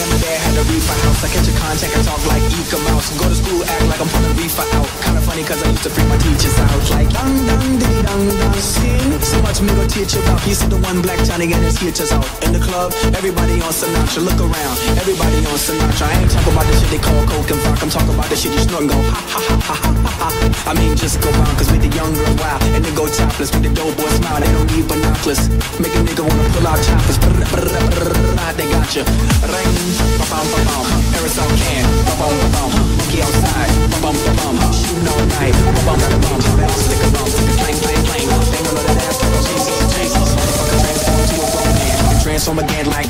remember they had a reefer house. I catch a contact and talk like Eka Mouse. Go to school, act like I'm pulling reefer out. Kinda funny cause I used to freak my teachers out. Like dang dang diddy dang dang. See, so much me go teach you about. You see the one black Johnny and his features out. In the club, everybody on Sinatra. Look around, everybody on Sinatra. I ain't talking about the shit they call coke and rock. I'm talking about the shit you snort and go ha ha ha ha ha ha. I mean just go round cause we the young girl wild. And they go topless with the dope boy smile. They don't need binoculars. Make a nigga wanna pull out choppers. They got you. Ring, ba-bum, ba-bum. Aerosol can, ba-bum, ba-bum. Monkey outside, ba-bum, ba-bum. Shooting all night, ba-bum, ba-bum. Stick around, stick a clang, clang, clang. Bang on that ass like Jesus, Jesus. Motherfucker transform to a grown man. You can transform again like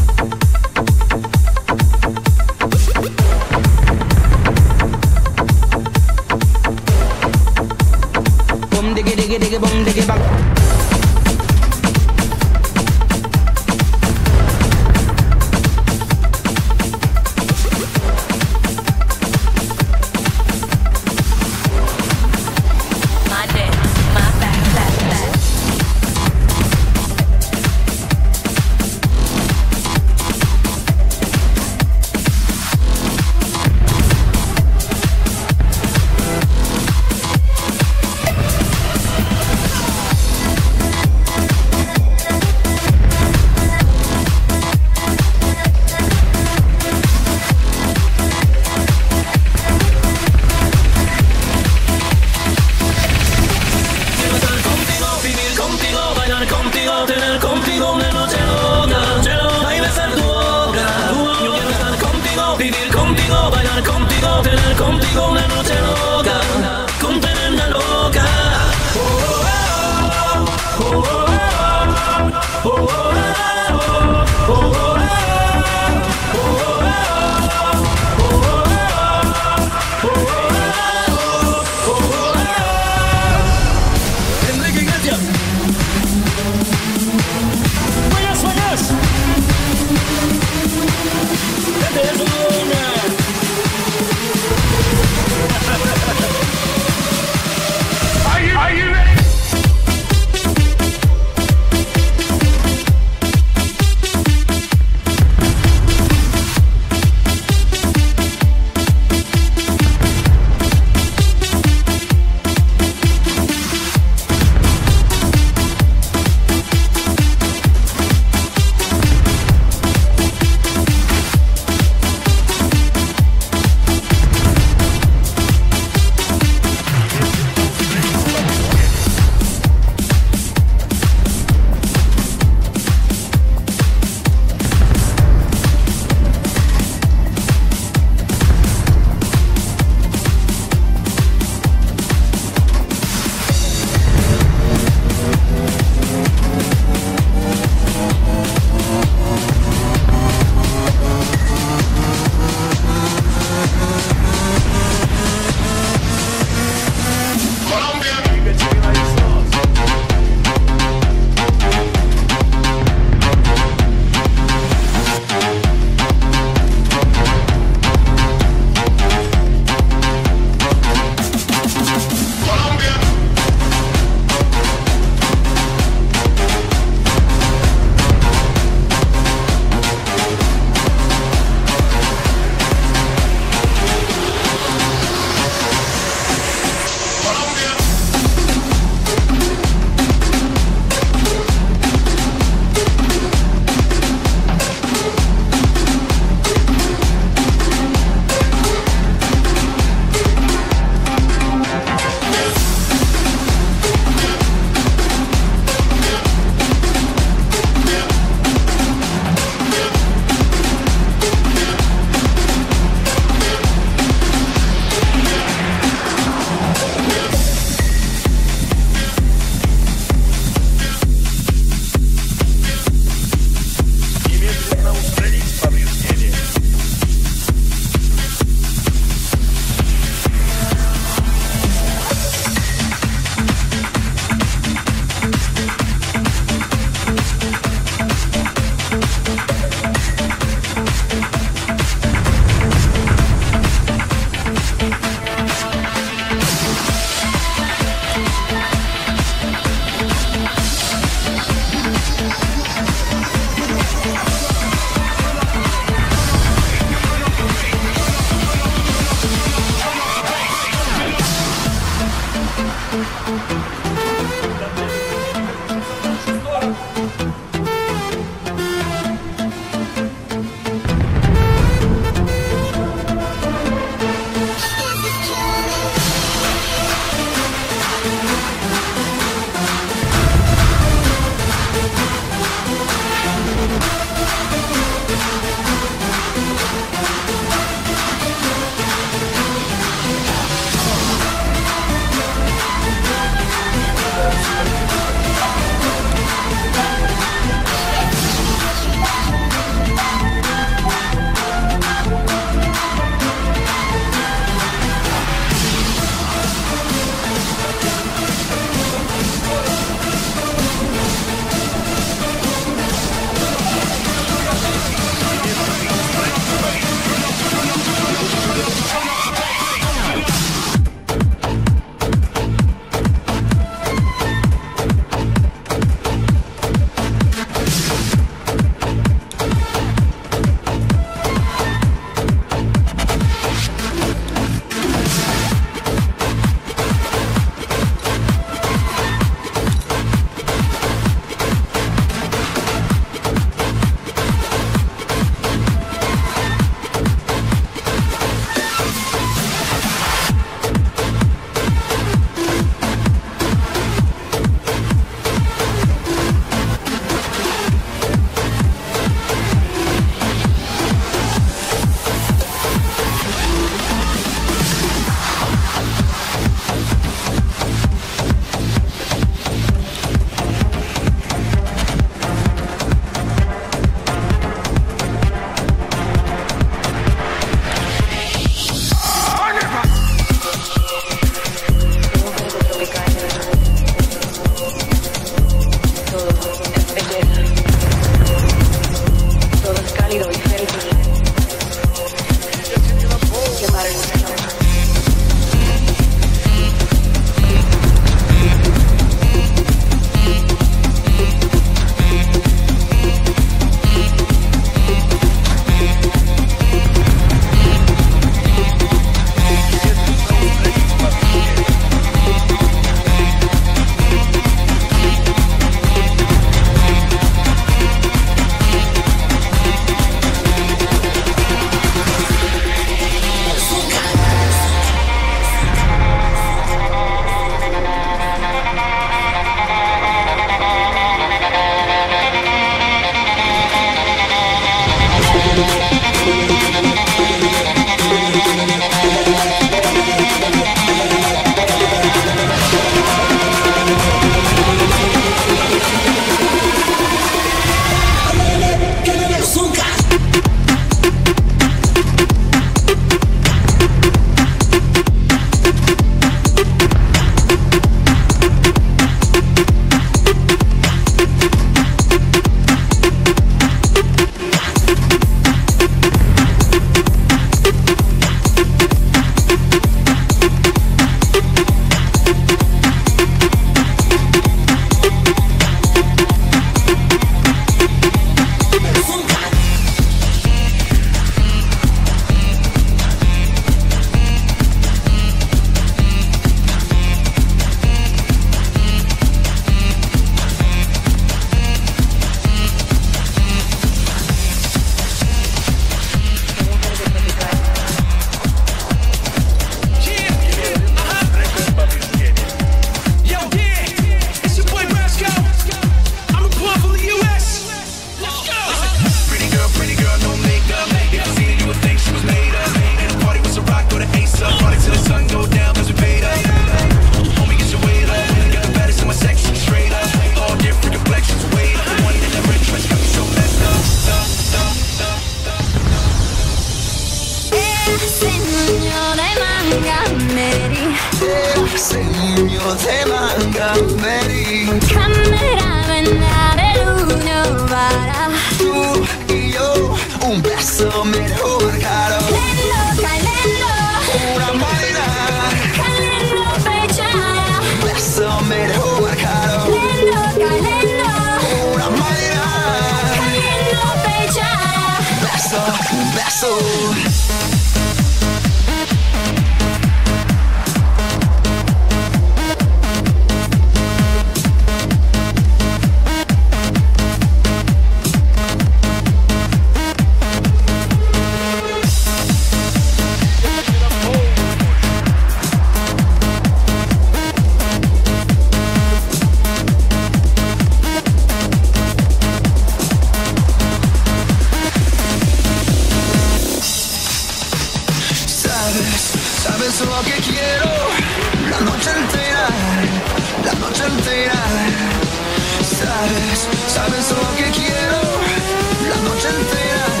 Sabes lo que quiero, la noche entera, la noche entera. Sabes lo que quiero, la noche entera.